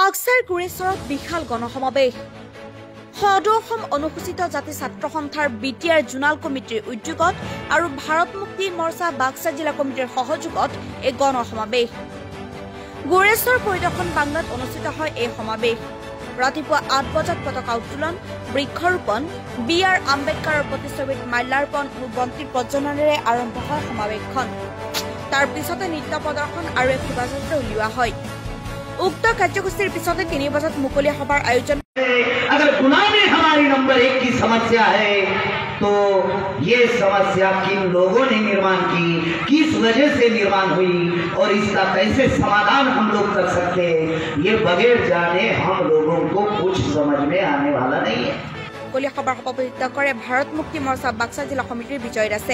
বাক্সাৰ গুৰেশ্বৰত বিশাল গণসমাৱেশ সদৌ অনুসূচিত জাতি ছাত্ৰ সন্থাৰ বিটিআৰ জোনাল কমিটিৰ উদ্যোগত আৰু ভাৰত মুক্তি মৰ্চা বাক্সা জিলা কমিটিৰ সহযোগত এই গণসমাৱেশ গুৰেশ্বৰ পৰিদৰ্শন বাংলাত অনুষ্ঠিত হয়। এই সমাৱেশ ৰাতিপুৱা 8 বজাত পতাকা উত্তোলন, বৃক্ষৰোপণ, বি.আৰ. আম্বেদকাৰৰ প্ৰতিচ্ছবিত মাল্যাৰ্পণ আৰু বন্তি প্ৰজ্বলনেৰে আৰম্ভ হয় সমাৱেশখন। তাৰ পিছতে নৃত্য প্ৰদৰ্শন আৰু এক শোভাযাত্ৰা উলিওৱা হয়। उक्त कार्यसूचीर पिछते 3 बजात मुकलिया सभार आयोजन। अगर गुलामी हमारी नंबर 1 की समस्या है तो ये समस्या किन लोगों ने निर्माण की, किस वजह से निर्माण हुई और इसका कैसे समाधान हम लोग कर सकते हैं, ये बगैर जाने हम लोगों को कुछ समझ में आने वाला नहीं है। मुकलिया सभार सभापतित्व करे भारत मुक्ति मोर्चा बाक्सा जिला कमिटिर विजय दासे।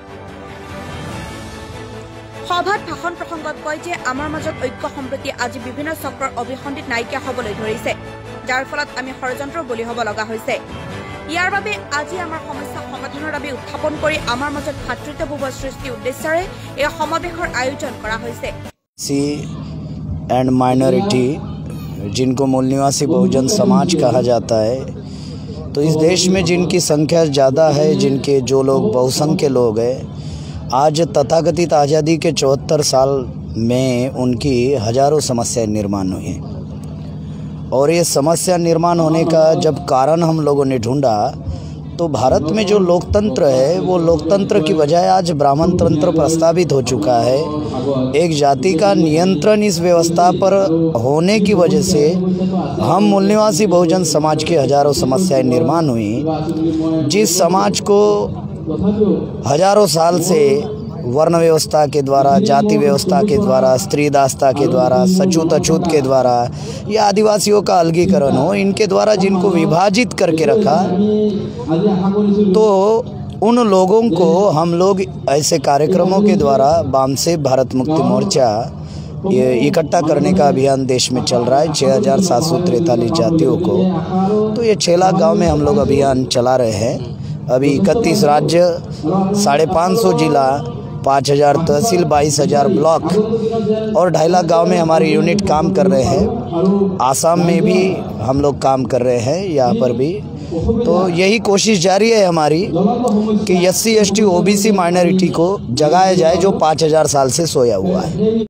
सभात भाषण प्रसंगत कय जे आमार मजत ऐक्य सम्प्रति आज विभिन्न चक्र अभिसन्धित नायिका हबलै धरिছে, जार फलत आमी षड़यंत्र बली हब लगा হৈছে। ইয়াৰ বাবে আজি আমাৰ সমস্যা সমাধানৰ দাবী উত্থাপন কৰি আমাৰ মজত ভাতৃত্ববোধ সৃষ্টি উদ্দেশ্যৰে এই সমাৱেশৰ আয়োজন কৰা হৈছে। सी एंड माइनॉरिटी जिनको मूल निवासी बहुजन समाज कहा जाता है, तो इस देश में जिनकी संख्या ज़्यादा है, जिनके जो लोग बहुसंख्य लोग हैं, आज तथाकथित आज़ादी के 74 साल में उनकी हजारों समस्याएं निर्माण हुई हैं। और ये समस्या निर्माण होने का जब कारण हम लोगों ने ढूंढा तो भारत में जो लोकतंत्र है वो लोकतंत्र की बजाय आज ब्राह्मण तंत्र प्रस्तावित हो चुका है। एक जाति का नियंत्रण इस व्यवस्था पर होने की वजह से हम मूल निवासी बहुजन समाज की हजारों समस्याएं निर्माण हुई, जिस समाज को हजारों साल से वर्ण व्यवस्था के द्वारा, जाति व्यवस्था के द्वारा, स्त्री दास्ता के द्वारा, सचूत अछूत के द्वारा या आदिवासियों का अलगीकरण हो, इनके द्वारा जिनको विभाजित करके रखा, तो उन लोगों को हम लोग ऐसे कार्यक्रमों के द्वारा वाम से भारत मुक्ति मोर्चा ये इकट्ठा करने का अभियान देश में चल रहा है। 6743 जातियों को, तो ये 6 लाख गाँव में हम लोग अभियान चला रहे हैं। अभी 31 राज्य, 550 जिला, 5000 तहसील, 22000 ब्लॉक और 2.5 लाख गाँव में हमारे यूनिट काम कर रहे हैं। आसाम में भी हम लोग काम कर रहे हैं, यहाँ पर भी। तो यही कोशिश जारी है हमारी कि SC ST OBC माइनॉरिटी को जगाया जाए जो 5000 साल से सोया हुआ है।